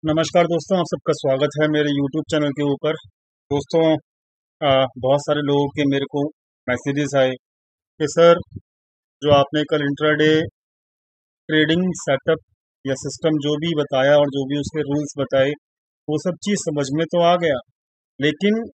नमस्कार दोस्तों, आप सबका स्वागत है मेरे YouTube चैनल के ऊपर। दोस्तों, बहुत सारे लोगों के मेरे को मैसेजेस आए कि सर, जो आपने कल इंट्राडे ट्रेडिंग सेटअप या सिस्टम जो भी बताया और जो भी उसके रूल्स बताए, वो सब चीज़ समझ में तो आ गया, लेकिन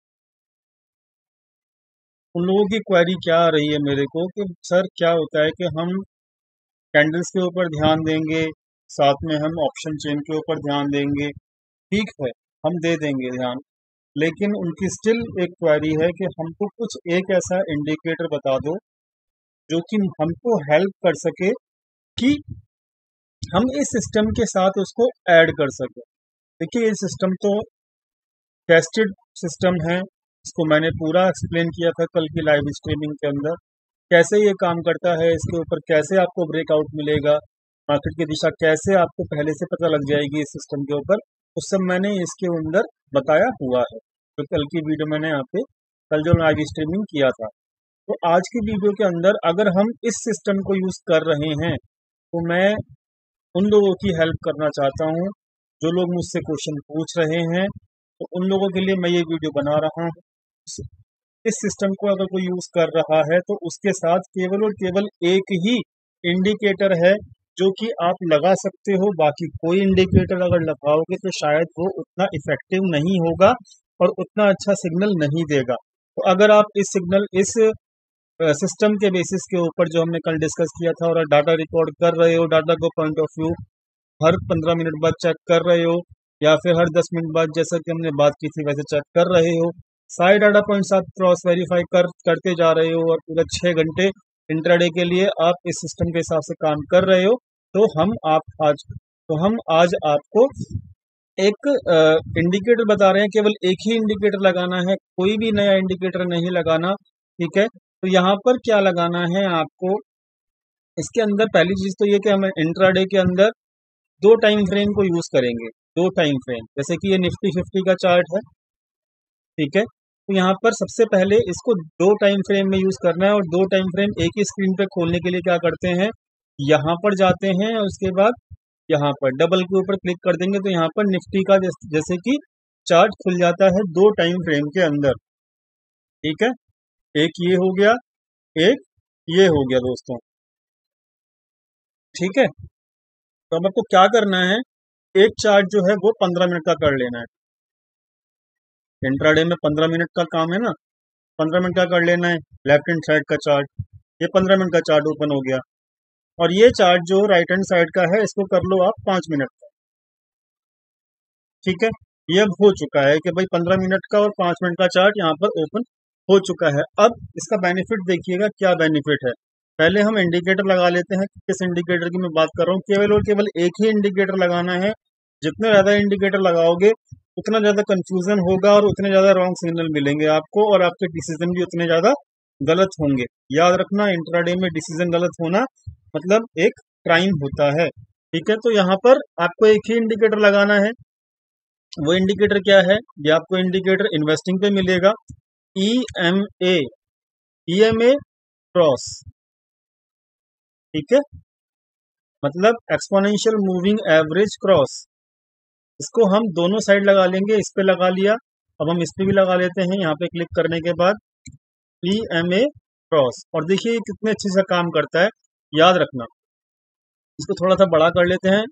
उन लोगों की क्वेरी क्या आ रही है मेरे को कि सर क्या होता है कि हम कैंडल्स के ऊपर ध्यान देंगे, साथ में हम ऑप्शन चेन के ऊपर ध्यान देंगे। ठीक है, हम दे देंगे ध्यान, लेकिन उनकी स्टिल एक क्वेरी है कि हमको कुछ एक ऐसा इंडिकेटर बता दो जो कि हमको हेल्प कर सके कि हम इस सिस्टम के साथ उसको ऐड कर सके। देखिए, ये सिस्टम तो टेस्टेड सिस्टम है, इसको मैंने पूरा एक्सप्लेन किया था कल की लाइव स्ट्रीमिंग के अंदर, कैसे ये काम करता है, इसके ऊपर कैसे आपको ब्रेकआउट मिलेगा, मार्केट की दिशा कैसे आपको पहले से पता लग जाएगी इस सिस्टम के ऊपर, उस सब मैंने इसके अंदर बताया हुआ है। तो कल की वीडियो मैंने यहाँ पे कल जो लाइव स्ट्रीमिंग किया था, तो आज की वीडियो के अंदर अगर हम इस सिस्टम को यूज़ कर रहे हैं तो मैं उन लोगों की हेल्प करना चाहता हूँ जो लोग मुझसे क्वेश्चन पूछ रहे हैं, तो उन लोगों के लिए मैं ये वीडियो बना रहा हूँ। इस सिस्टम को अगर कोई यूज़ कर रहा है तो उसके साथ केवल और केवल एक ही इंडिकेटर है जो कि आप लगा सकते हो, बाकी कोई इंडिकेटर अगर लगाओगे तो शायद वो उतना इफेक्टिव नहीं होगा और उतना अच्छा सिग्नल नहीं देगा। तो अगर आप इस सिस्टम के बेसिस के ऊपर जो हमने कल डिस्कस किया था और डाटा रिकॉर्ड कर रहे हो, डाटा को पॉइंट ऑफ व्यू हर 15 मिनट बाद चेक कर रहे हो या फिर हर 10 मिनट बाद जैसा कि हमने बात की थी वैसे चेक कर रहे हो, सारे डाटा पॉइंट्स आप क्रॉस वेरीफाई करते जा रहे हो और पूरा 6 घंटे इंट्राडे के लिए आप इस सिस्टम के हिसाब से काम कर रहे हो, तो हम आज आपको एक इंडिकेटर बता रहे हैं। केवल एक ही इंडिकेटर लगाना है, कोई भी नया इंडिकेटर नहीं लगाना। ठीक है, तो यहाँ पर क्या लगाना है आपको, इसके अंदर पहली चीज तो ये कि हम इंट्राडे के अंदर दो टाइम फ्रेम को यूज करेंगे। दो टाइम फ्रेम, जैसे कि ये निफ्टी 50 का चार्ट है। ठीक है, तो यहाँ पर सबसे पहले इसको दो टाइम फ्रेम में यूज करना है और दो टाइम फ्रेम एक ही स्क्रीन पे खोलने के लिए क्या करते हैं, यहाँ पर जाते हैं और उसके बाद यहाँ पर डबल के ऊपर क्लिक कर देंगे तो यहाँ पर निफ्टी का जैसे कि चार्ट खुल जाता है दो टाइम फ्रेम के अंदर। ठीक है, एक ये हो गया, एक ये हो गया दोस्तों। ठीक है, तो अब आपको क्या करना है, एक चार्ट जो है वो 15 मिनट का कर लेना है। इंट्राडे में 15 मिनट का काम है ना, 15 मिनट का कर लेना है। लेफ्ट हैंड साइड का चार्ट, ये 15 मिनट का चार्ट ओपन हो गया और ये चार्ट जो राइट हैंड साइड का है इसको कर लो आप 5 मिनट का। ठीक है, ये अब हो चुका है कि भाई 15 मिनट का और 5 मिनट का चार्ट यहाँ पर ओपन हो चुका है। अब इसका बेनिफिट देखिएगा, क्या बेनिफिट है। पहले हम इंडिकेटर लगा लेते हैं। किस इंडिकेटर की मैं बात कर रहा हूँ, केवल और केवल एक ही इंडिकेटर लगाना है। जितने ज़्यादा इंडिकेटर लगाओगे उतना ज़्यादा कंफ्यूजन होगा और उतने ज़्यादा रॉन्ग सिग्नल मिलेंगे आपको और आपके डिसीजन भी उतने ज़्यादा गलत होंगे। याद रखना, इंट्राडे में डिसीजन गलत होना मतलब एक क्राइम होता है। ठीक है, तो यहाँ पर आपको एक ही इंडिकेटर लगाना है। वो इंडिकेटर क्या है, ये आपको इंडिकेटर इन्वेस्टिंग पे मिलेगा, EMA, EMA क्रॉस। ठीक है, मतलब एक्सपोनेंशियल मूविंग एवरेज क्रॉस। इसको हम दोनों साइड लगा लेंगे, इस पे लगा लिया, अब हम इस पे भी लगा लेते हैं। यहाँ पे क्लिक करने के बाद EMA क्रॉस, और देखिए ये कितने अच्छे से काम करता है। याद रखना, इसको थोड़ा सा बड़ा कर लेते हैं।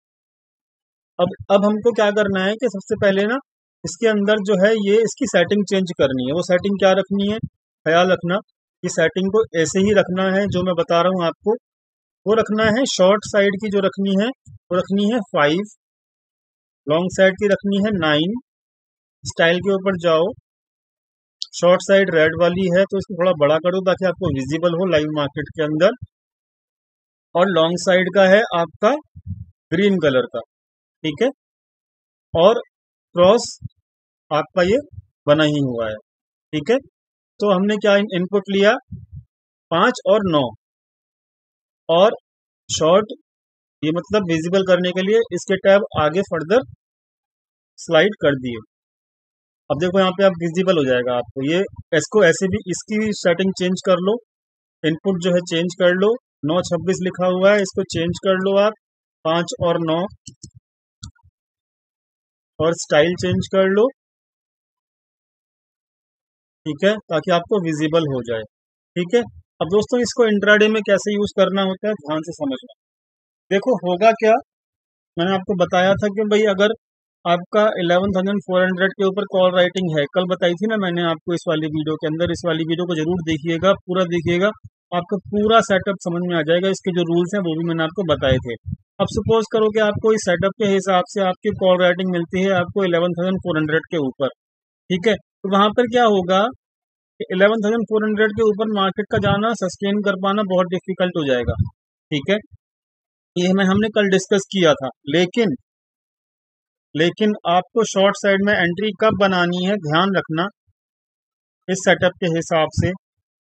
अब हमको क्या करना है कि सबसे पहले ना इसके अंदर जो है ये इसकी सेटिंग चेंज करनी है। वो सेटिंग क्या रखनी है, ख्याल रखना, कि सेटिंग को ऐसे ही रखना है जो मैं बता रहा हूँ आपको। वो रखना है, शॉर्ट साइड की जो रखनी है वो रखनी है 5, लॉन्ग साइड की रखनी है 9। स्टाइल के ऊपर जाओ, शॉर्ट साइड रेड वाली है तो इसको थोड़ा बड़ा करो ताकि आपको विजिबल हो लाइव मार्केट के अंदर, और लॉन्ग साइड का है आपका ग्रीन कलर का। ठीक है, और क्रॉस आपका ये बना ही हुआ है। ठीक है, तो हमने क्या इनपुट लिया, 5 और 9, और शॉर्ट, ये मतलब विजिबल करने के लिए इसके टैब आगे फर्दर स्लाइड कर दिए। अब देखो यहाँ पे आप विजिबल हो जाएगा आपको ये। इसको ऐसे भी इसकी भी सेटिंग चेंज कर लो, इनपुट जो है चेंज कर लो, 9:26 लिखा हुआ है, इसको चेंज कर लो आप 5 और 9। और स्टाइल चेंज कर लो, ठीक है, ताकि आपको विजिबल हो जाए। ठीक है। अब दोस्तों इसको इंट्राडे में कैसे यूज करना होता है ध्यान से समझना। देखो होगा क्या, मैंने आपको बताया था कि भाई अगर आपका 11,400 के ऊपर कॉल राइटिंग है, कल बताई थी ना मैंने आपको इस वाली वीडियो के अंदर, इस वाली वीडियो को जरूर देखिएगा, पूरा देखिएगा, आपको पूरा सेटअप समझ में आ जाएगा। इसके जो रूल्स हैं वो भी मैंने आपको बताए थे। अब सपोज करो कि आपको इस सेटअप के हिसाब से आपकी कॉल राइटिंग मिलती है आपको 11,400 के ऊपर, ठीक है, तो वहां पर क्या होगा, 11,400 के ऊपर मार्केट का जाना, सस्टेन कर पाना बहुत डिफिकल्ट हो जाएगा। ठीक है, ये हमने कल डिस्कस किया था। लेकिन आपको शॉर्ट साइड में एंट्री कब बनानी है ध्यान रखना, इस सेटअप के हिसाब से,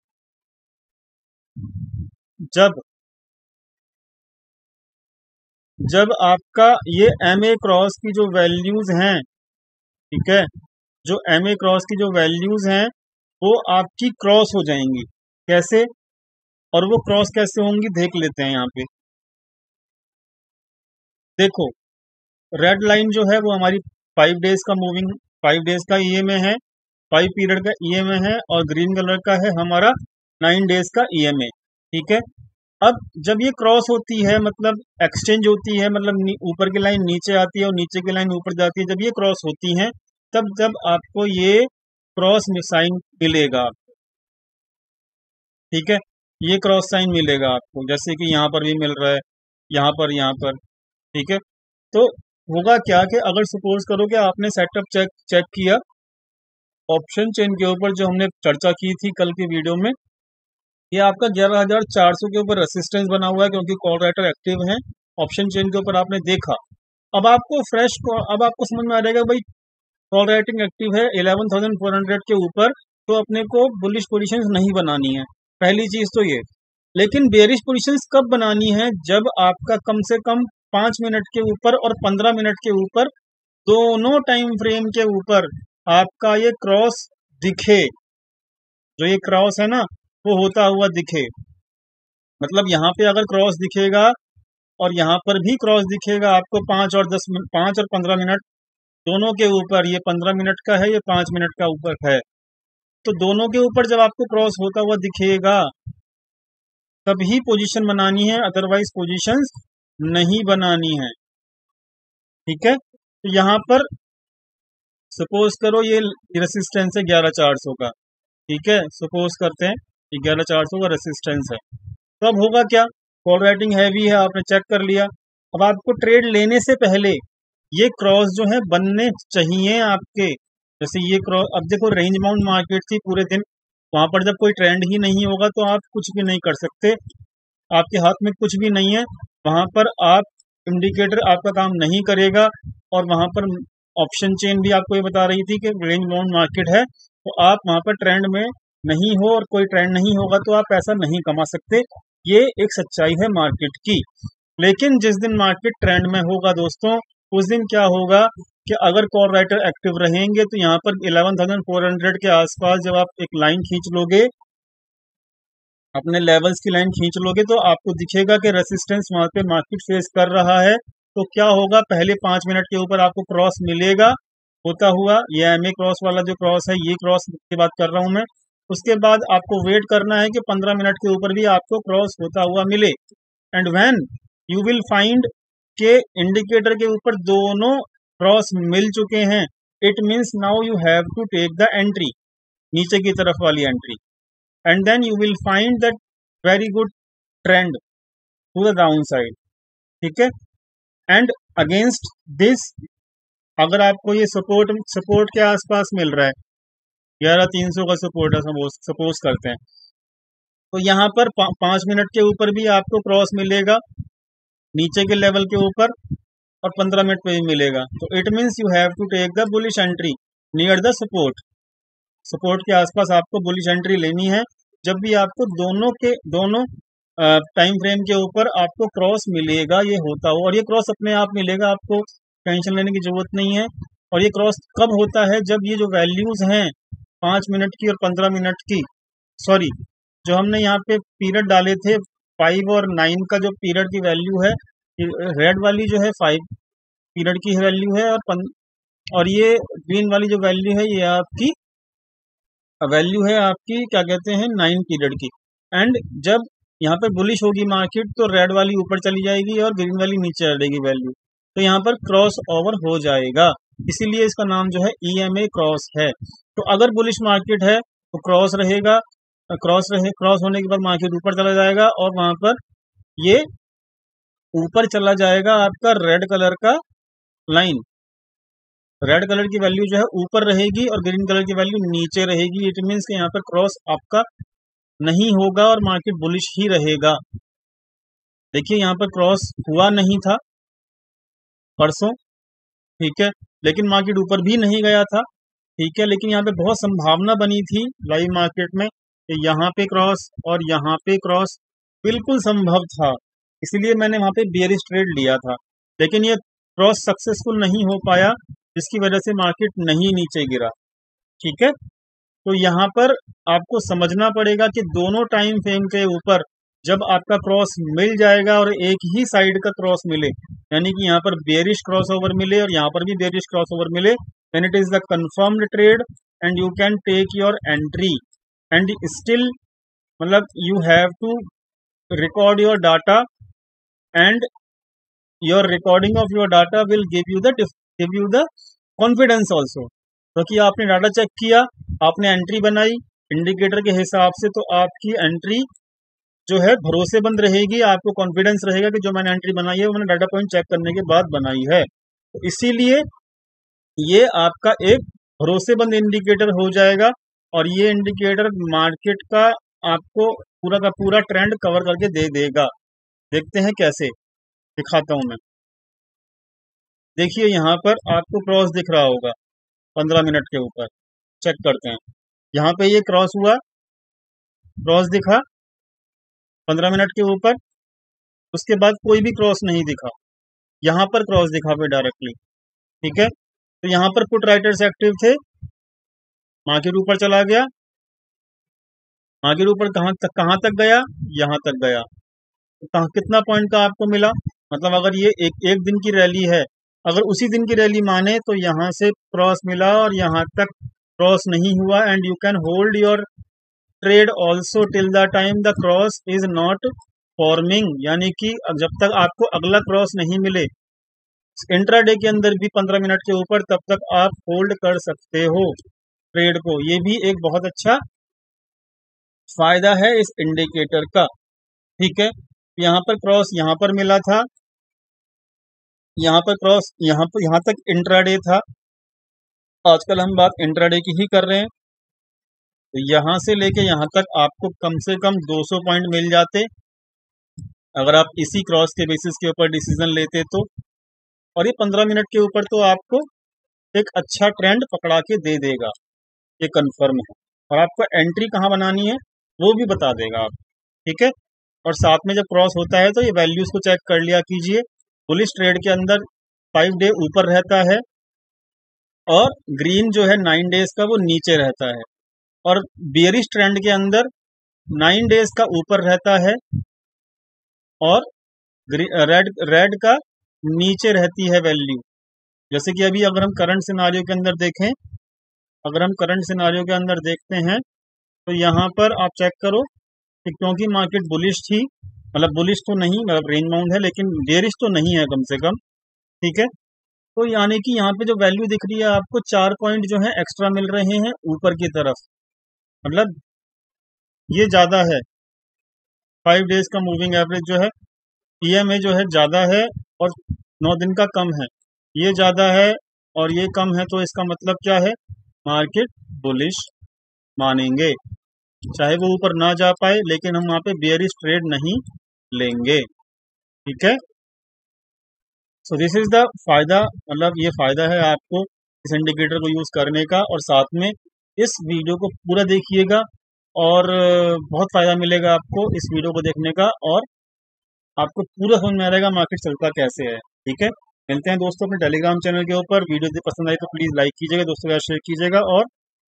जब आपका ये MA क्रॉस की जो वैल्यूज हैं, ठीक है, जो MA क्रॉस की जो वैल्यूज हैं वो आपकी क्रॉस हो जाएंगी। कैसे, और वो क्रॉस कैसे होंगी देख लेते हैं यहाँ पे। देखो रेड लाइन जो है वो हमारी 5 डेज का मूविंग, 5 डेज का EMA है, 5 पीरियड का EMA है, और ग्रीन कलर का है हमारा 9 डेज का EMA। ठीक है, अब जब ये क्रॉस होती है मतलब एक्सचेंज होती है, मतलब ऊपर की लाइन नीचे आती है और नीचे की लाइन ऊपर जाती है, जब ये क्रॉस होती है तब जब आपको ये क्रॉस साइन मिलेगा, ठीक है, ये क्रॉस साइन मिलेगा आपको, जैसे कि यहाँ पर भी मिल रहा है, यहाँ पर, ठीक है। तो होगा क्या कि अगर सपोज करो कि आपने सेटअप चेक किया ऑप्शन चेन के ऊपर, जो हमने चर्चा की थी कल की वीडियो में, ये आपका 11,400 के ऊपर रेसिस्टेंस बना हुआ है क्योंकि कॉल राइटर एक्टिव है। ऑप्शन चेन के ऊपर आपने देखा, अब आपको समझ में आ जाएगा भाई कॉल राइटिंग एक्टिव है 11,400 के ऊपर, तो अपने को बुलिश पोजीशंस नहीं बनानी है, पहली चीज तो ये। लेकिन बेरिश पोजीशंस कब बनानी है, जब आपका कम से कम 5 मिनट के ऊपर और 15 मिनट के ऊपर, दोनों टाइम फ्रेम के ऊपर आपका ये क्रॉस दिखे, जो ये क्रॉस है ना वो होता हुआ दिखे। मतलब यहाँ पे अगर क्रॉस दिखेगा और यहाँ पर भी क्रॉस दिखेगा आपको 5 और 15 मिनट दोनों के ऊपर, ये 15 मिनट का है, ये 5 मिनट का ऊपर है, तो दोनों के ऊपर जब आपको क्रॉस होता हुआ दिखेगा तभी पोजीशन बनानी है, अदरवाइज पोजीशंस नहीं बनानी है। ठीक है, तो यहाँ पर सपोज करो ये रेसिस्टेंस है 11,400 का, ठीक है, सपोज करते हैं कि 11,400 का रेसिस्टेंस है, तो अब होगा क्या, कॉल राइटिंग हैवी है, आपने चेक कर लिया, अब आपको ट्रेड लेने से पहले ये क्रॉस जो है बनने चाहिए आपके, जैसे ये क्रॉस, अब देखो रेंज बाउंड मार्केट थी पूरे दिन, वहां पर जब कोई ट्रेंड ही नहीं होगा तो आप कुछ भी नहीं कर सकते, आपके हाथ में कुछ भी नहीं है, वहां पर आप इंडिकेटर आपका काम नहीं करेगा, और वहां पर ऑप्शन चेन भी आपको ये बता रही थी कि रेंज बाउंड मार्केट है, तो आप वहां पर ट्रेंड में नहीं हो और कोई ट्रेंड नहीं होगा तो आप पैसा नहीं कमा सकते, ये एक सच्चाई है मार्केट की। लेकिन जिस दिन मार्केट ट्रेंड में होगा दोस्तों, उस दिन क्या होगा कि अगर कॉल राइटर एक्टिव रहेंगे तो यहाँ पर 11,400 के आसपास जब आप एक लाइन खींच लोगे, अपने लेवल्स की लाइन खींच लोगे, तो आपको दिखेगा कि रेसिस्टेंस वहां पे मार्केट फेस कर रहा है, तो क्या होगा, पहले 5 मिनट के ऊपर आपको क्रॉस मिलेगा होता हुआ, ये MA क्रॉस वाला जो क्रॉस है, ये क्रॉस की बात कर रहा हूं मैं। उसके बाद आपको वेट करना है कि 15 मिनट के ऊपर भी आपको क्रॉस होता हुआ मिले, and when you will find के इंडिकेटर के ऊपर दोनों क्रॉस मिल चुके हैं, it means now you have to take the entry, नीचे की तरफ वाली entry, and then you will find that very good trend to the downside। ठीक है, एंड अगेंस्ट दिस अगर आपको ये सपोर्ट के आसपास मिल रहा है, 11,300 का सपोर्ट है सपोज करते हैं, तो यहाँ पर 5 मिनट के ऊपर भी आपको क्रॉस मिलेगा नीचे के लेवल के ऊपर, और 15 मिनट पे भी मिलेगा, तो it means you have to take the bullish entry near the support के आसपास आपको बुलिश एंट्री लेनी है, जब भी आपको दोनों टाइम फ्रेम के ऊपर आपको क्रॉस मिलेगा, ये होता हो, और ये क्रॉस अपने आप मिलेगा, आपको टेंशन लेने की जरूरत नहीं है। और ये क्रॉस कब होता है, जब ये जो वैल्यूज हैं 5 मिनट की और 15 मिनट की, सॉरी जो हमने यहाँ पे पीरियड डाले थे 5 और 9 का, जो पीरियड की वैल्यू है, रेड वाली जो है 5 पीरियड की वैल्यू है, और और ये ग्रीन वाली जो वैल्यू है ये आपकी वैल्यू है आपकी क्या कहते हैं 9 पीरियड की। एंड जब यहाँ पर बुलिश होगी मार्केट तो रेड वाली ऊपर चली जाएगी और ग्रीन वाली नीचे रहेगी वैल्यू, तो यहाँ पर क्रॉस ओवर हो जाएगा, इसीलिए इसका नाम जो है EMA क्रॉस है। तो अगर बुलिश मार्केट है तो क्रॉस रहेगा, क्रॉस होने के बाद मार्केट ऊपर चला जाएगा और वहां पर ये ऊपर चला जाएगा आपका रेड कलर का लाइन, रेड कलर की वैल्यू जो है ऊपर रहेगी और ग्रीन कलर की वैल्यू नीचे रहेगी। इट मीन्स कि यहाँ पर क्रॉस आपका नहीं होगा और मार्केट बुलिश ही रहेगा। देखिए यहाँ पर क्रॉस हुआ नहीं था परसों, ठीक है, लेकिन मार्केट ऊपर भी नहीं गया था, ठीक है, लेकिन यहाँ पे बहुत संभावना बनी थी लाइव मार्केट में कि यहाँ पे क्रॉस और यहाँ पे क्रॉस बिल्कुल संभव था, इसलिए मैंने वहाँ पे बेयरिश ट्रेड लिया था, लेकिन ये क्रॉस सक्सेसफुल नहीं हो पाया जिसकी वजह से मार्केट नहीं नीचे गिरा, ठीक है। तो यहाँ पर आपको समझना पड़ेगा कि दोनों टाइम फ्रेम के ऊपर जब आपका क्रॉस मिल जाएगा और एक ही साइड का क्रॉस मिले, यानी कि यहाँ पर बेयरिश क्रॉस ओवर मिले और यहाँ पर भी बेयरिश क्रॉस ओवर मिले, then it is the confirmed trade and you can take your entry and still मतलब you have to record your data and your recording of your data will give you the confidence also। क्योंकि आपने data check किया, आपने entry बनाई indicator के हिसाब से, तो आपकी एंट्री जो है भरोसेमंद रहेगी, आपको कॉन्फिडेंस रहेगा कि जो मैंने एंट्री बनाई है वो मैंने डाटा पॉइंट चेक करने के बाद बनाई है। तो इसीलिए ये आपका एक भरोसेमंद इंडिकेटर हो जाएगा और ये इंडिकेटर मार्केट का आपको पूरा का पूरा ट्रेंड कवर करके दे देगा। देखते हैं कैसे, दिखाता हूं मैं। देखिए यहाँ पर आपको क्रॉस दिख रहा होगा 15 मिनट के ऊपर, चेक करते हैं। यहाँ पे ये क्रॉस हुआ, क्रॉस दिखा 15 मिनट के ऊपर, उसके बाद कोई भी क्रॉस नहीं दिखा, यहाँ पर क्रॉस दिखा पे डायरेक्टली, ठीक है। तो यहाँ पर पुट राइटर्स एक्टिव थे, मार्केट ऊपर चला गया, मार्केट ऊपर कहाँ तक गया, यहाँ तक गया, तो कितना पॉइंट का आपको मिला, मतलब अगर ये एक दिन की रैली है, अगर उसी दिन की रैली माने तो यहाँ से क्रॉस मिला और यहाँ तक क्रॉस नहीं हुआ, and you can hold your trade also till the time the cross is not forming, यानी कि जब तक आपको अगला क्रॉस नहीं मिले इंट्राडे के अंदर भी 15 मिनट के ऊपर, तब तक आप होल्ड कर सकते हो ट्रेड को। ये भी एक बहुत अच्छा फायदा है इस इंडिकेटर का, ठीक है। यहाँ पर क्रॉस यहाँ पर मिला था, यहाँ पर क्रॉस यहाँ तक इंट्राडे था, आजकल हम बात इंट्राडे की ही कर रहे हैं। तो यहाँ से लेके यहाँ तक आपको कम से कम 200 पॉइंट मिल जाते अगर आप इसी क्रॉस के बेसिस के ऊपर डिसीजन लेते तो, और ये 15 मिनट के ऊपर तो आपको एक अच्छा ट्रेंड पकड़ा के दे देगा, ये कंफर्म है। और आपको एंट्री कहाँ बनानी है वो भी बता देगा आप, ठीक है। और साथ में जब क्रॉस होता है तो ये वैल्यूज को चेक कर लिया कीजिए। बुलिश ट्रेड के अंदर 5 डे ऊपर रहता है और ग्रीन जो है 9 डेज का वो नीचे रहता है, और बेयरिश ट्रेंड के अंदर 9 डेज का ऊपर रहता है और रेड का नीचे रहती है वैल्यू। जैसे कि अभी अगर हम करंट सिनारियो के अंदर देखें, अगर हम करंट सिनारियो के अंदर देखते हैं तो यहाँ पर आप चेक करो कि क्योंकि मार्केट बुलिश थी, मतलब बुलिश तो नहीं, मतलब रेंज बाउंड है लेकिन बेयरिश तो नहीं है कम से कम, ठीक है। तो यानी कि यहाँ पे जो वैल्यू दिख रही है आपको 4 पॉइंट जो है एक्स्ट्रा मिल रहे हैं ऊपर की तरफ, मतलब ये ज़्यादा है। 5 डेज का मूविंग एवरेज जो है EMA जो है ज़्यादा है और 9 दिन का कम है, ये ज़्यादा है और ये कम है, तो इसका मतलब क्या है, मार्केट बुलिश मानेंगे, चाहे वो ऊपर ना जा पाए, लेकिन हम वहाँ पे बेयरिश ट्रेड नहीं लेंगे, ठीक है। सो दिस इज द फायदा, मतलब ये फायदा है आपको इस इंडिकेटर को यूज करने का। और साथ में इस वीडियो को पूरा देखिएगा और बहुत फायदा मिलेगा आपको इस वीडियो को देखने का, और आपको पूरा समझ में आ जाएगा मार्केट चलता कैसे है, ठीक है। मिलते हैं दोस्तों अपने टेलीग्राम चैनल के ऊपर। वीडियो यदि पसंद आई तो प्लीज़ लाइक कीजिएगा, दोस्तों के साथ शेयर कीजिएगा और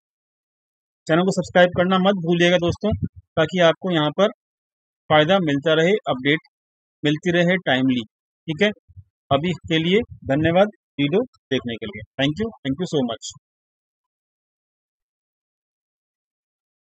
चैनल को सब्सक्राइब करना मत भूलिएगा दोस्तों, ताकि आपको यहाँ पर फ़ायदा मिलता रहे, अपडेट मिलती रहे टाइमली, ठीक है। अभी के लिए धन्यवाद। वीडियो देखने के लिए। Thank you so much.